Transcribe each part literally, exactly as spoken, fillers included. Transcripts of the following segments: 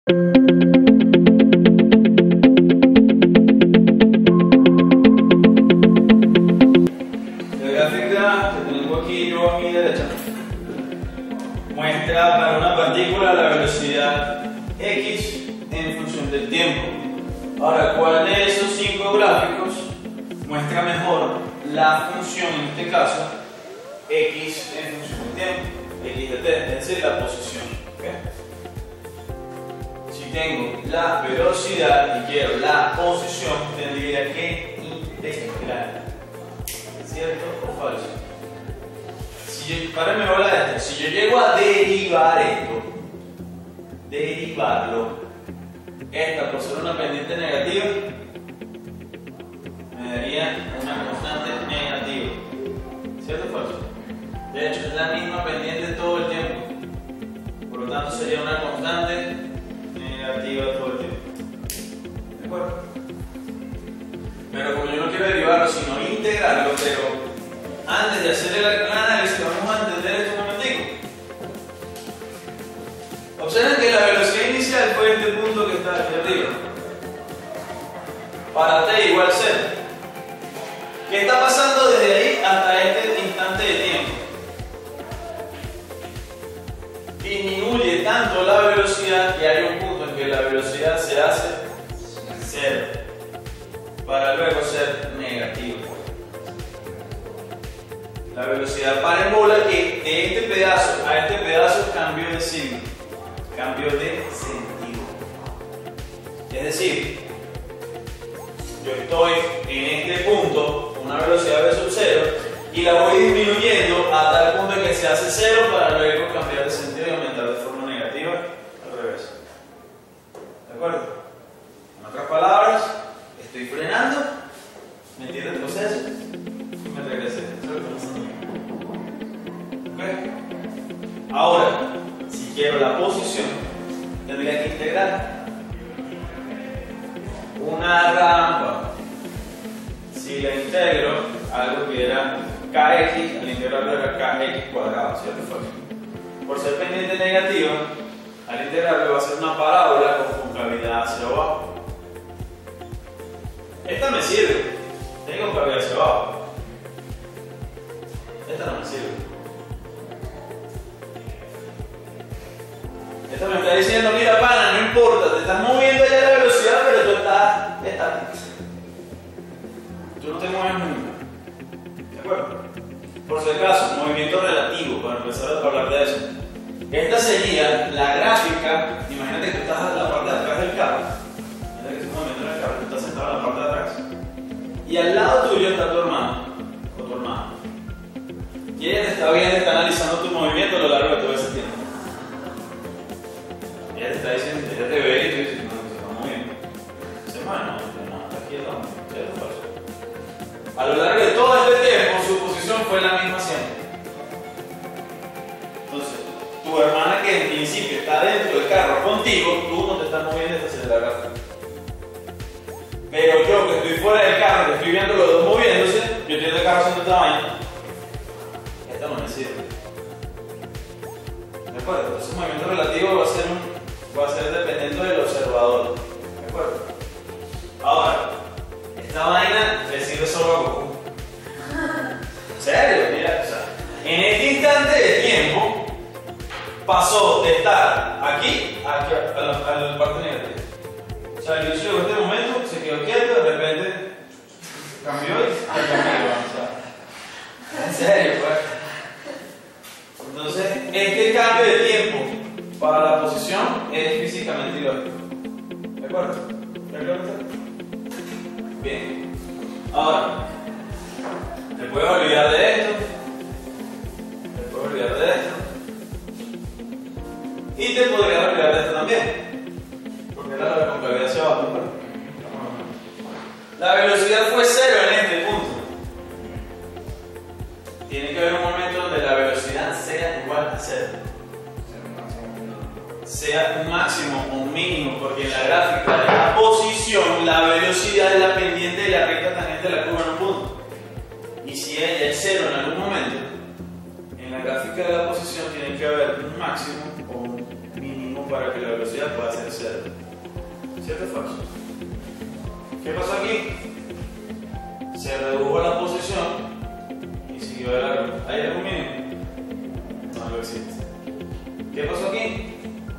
Muestra para una partícula la velocidad x en función del tiempo. Ahora, ¿cuál de esos cinco gráficos muestra mejor la función, en este caso, x en función del tiempo? X de t, es decir, la posición. ¿Okay? Si tengo la velocidad y quiero la posición, tendría que integrar. ¿Cierto o falso? Si yo, para me voy a esto, si yo llego a derivar esto, derivarlo, esta por ser una pendiente negativa, me daría una constante negativa. ¿Cierto o falso? De hecho, es la misma pendiente todo el tiempo. Por lo tanto, sería una constante negativa todo el tiempo. ¿De acuerdo? Pero como yo no quiero derivarlo, sino integrarlo, pero antes de hacer el análisis, vamos a entender esto un momentico. Observen que la velocidad inicial fue este punto que está aquí arriba. Para t igual cero. ¿Qué está pasando desde ahí hasta este instante de tiempo? Disminuye tanto la velocidad que hay un punto en que la velocidad se hace cero, para luego ser negativa. La velocidad parabola que de este pedazo a este pedazo cambió de signo, cambió de sentido. Es decir, yo estoy en este punto, una velocidad de sub cero, y la voy disminuyendo a tal punto en que se hace cero para luego cambiar de sentido y aumentar de forma negativa al revés. ¿De acuerdo? En otras palabras, estoy frenando, ¿me entiendes el proceso? Y me regresé. ¿Okay? Ahora, si quiero la posición, tendría que integrar una rampa. Si la integro, algo que era kx, al integrarlo era kx cuadrado, ¿cierto? Por ser pendiente negativa, al integrarlo va a ser una parábola con concavidad hacia abajo. Esta me sirve, tengo concavidad hacia abajo. Esta no me sirve. Esta me está diciendo, mira pana, no importa, te estás moviendo ya la velocidad, pero tú estás estático. Tú no te mueves nunca. ¿De acuerdo? Por si acaso, movimiento relativo, para empezar a hablar de eso. Esta sería la gráfica. Imagínate que tú estás en la parte de atrás del carro. Imagínate que estás moviendo en el carro, tú estás sentado en la parte de atrás. Y al lado tuyo está tu hermano o tu hermana. Y ella te está viendo, está analizando tu movimiento a lo largo de todo ese tiempo. Ella te está diciendo, ella te ve y tú dices, no, se está moviendo. Dice, bueno, no, está aquí el hombre, ¿cierto? Falso. A lo largo de todo este tiempo, su posición fue la misma siempre. Entonces, tu hermana que en principio está dentro del carro contigo, tú no te estás moviendo hacia la gráfica. Pero yo que estoy fuera del carro, que estoy viendo los dos moviéndose, yo estoy en el carro haciendo esta vaina. Esta no me sirve. ¿De acuerdo? Entonces el movimiento relativo va a ser, un, va a ser dependiendo del observador. ¿De acuerdo? Ahora, esta vaina le sirve solo a Goku. ¿En serio? Mira, o sea, en este instante de tiempo pasó de estar aquí a, aquí, a, la, a la parte negativa. O sea, el inicio de este momento se quedó quieto, de repente cambió y cambió. O sea, en serio, pues. Entonces, este cambio de tiempo para la posición es físicamente ilógico. ¿De acuerdo? ¿De acuerdo? Bien. Ahora, te puedes olvidar de esto. Te puedes olvidar de esto. Y te podrías olvidar de esto también. Porque era la concavidad hacia abajo. La velocidad fue cero en este punto. Tiene que haber un momento donde la velocidad sea igual a cero. Sea un máximo o un mínimo, porque en la gráfica de la posición la velocidad es la pendiente de la recta tangente de la curva en un punto. Y si ella es cero en algún momento, en la gráfica de la posición tiene que haber un máximo o un mínimo para que la velocidad pueda ser cero. ¿Cierto o falso? ¿Qué pasó aquí? Se redujo la posición y siguió de largo. ¿Hay algún mínimo? No lo existe. ¿Qué pasó aquí?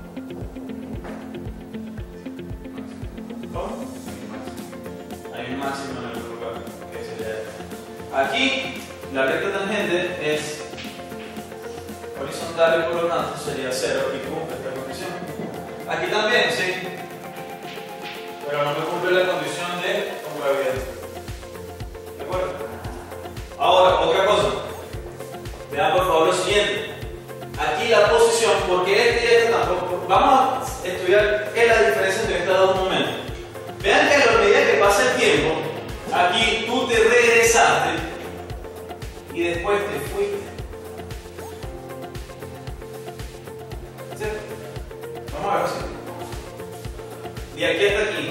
¿Cómo? Hay un máximo en algún lugar, que sería este. Aquí la recta tangente es horizontal y por lo tanto sería cero y cumple esta condición. Aquí también, sí, pero no me cumple la condición de concavidad. ¿De acuerdo? Ahora, otra cosa. Vean por favor lo siguiente. Aquí la posición, porque este y este tampoco. Vamos a estudiar qué es la diferencia entre estos dos momentos. Vean que a la medida que pasa el tiempo, aquí tú te regresaste y después te fuiste. ¿Cierto? Vamos a ver así. De aquí hasta aquí,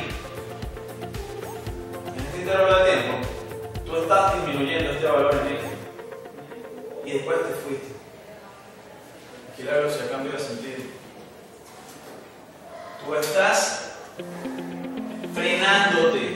en este intervalo de tiempo, tú estás disminuyendo este valor en X y después te fuiste. Aquí la velocidad cambia de sentido. Tú estás frenándote.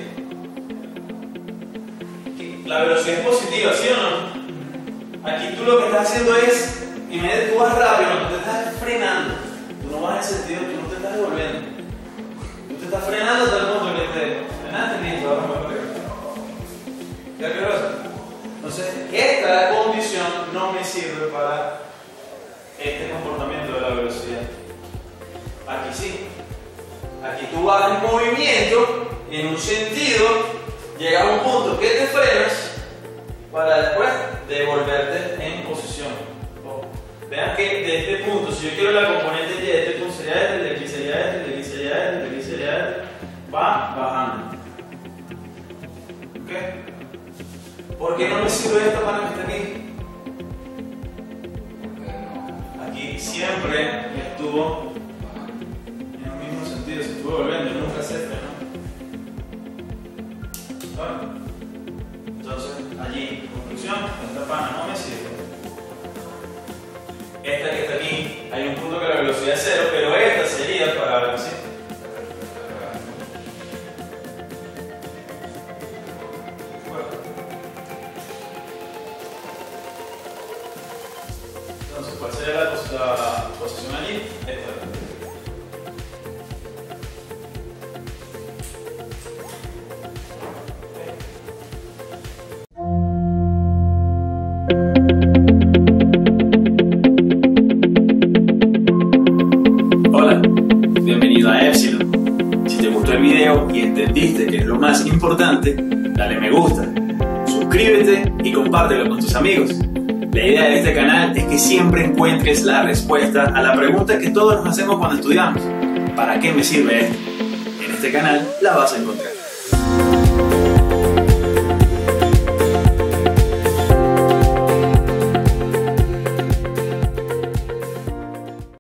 La velocidad es positiva, ¿sí o no? Aquí tú lo que estás haciendo es, imagínate, tú vas rápido, tú te estás frenando. Tú no vas en sentido, tú no te estás devolviendo. Tú te estás frenando hasta el punto que te frenaste listo, ahora me voy a pegar. ¿Ya qué pasa? Entonces, esta condición no me sirve para este comportamiento de la velocidad. Aquí sí. Aquí tú vas en movimiento, en un sentido, llega a un punto que te frenas para después devolverte en posición. Oh. Vean que de este punto, si yo quiero la componente Y, este punto sería este, de aquí sería este, de aquí sería este, de aquí sería este, va bajando. ¿Ok? ¿Por qué no me sirve esta para que esté aquí? Aquí siempre estuvo en el mismo sentido, se estuvo volviendo, nunca se frenó. ¿Vale? Entonces, allí, conclusión, esta pana no me sirve. Esta que está aquí, hay un punto que la velocidad es cero, pero esta sería para algo así. Entonces, ¿cuál sería la, pos la posición allí? Esta. Hola, bienvenido a Epsilon. Si te gustó el video y entendiste que es lo más importante, dale me gusta, suscríbete y compártelo con tus amigos. La idea de este canal es que siempre encuentres la respuesta a la pregunta que todos nos hacemos cuando estudiamos: ¿para qué me sirve esto? En este canal la vas a encontrar.